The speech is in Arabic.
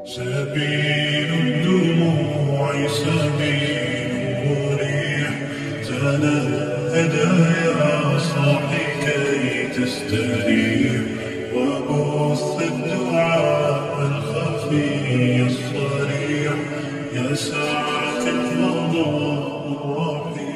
سبيل الدموع سبيل مريح، تنهد يا صاحي كي تستريح، وبث الدعاء الخفي الصريح، يا ساعة الفضاء الرحيم.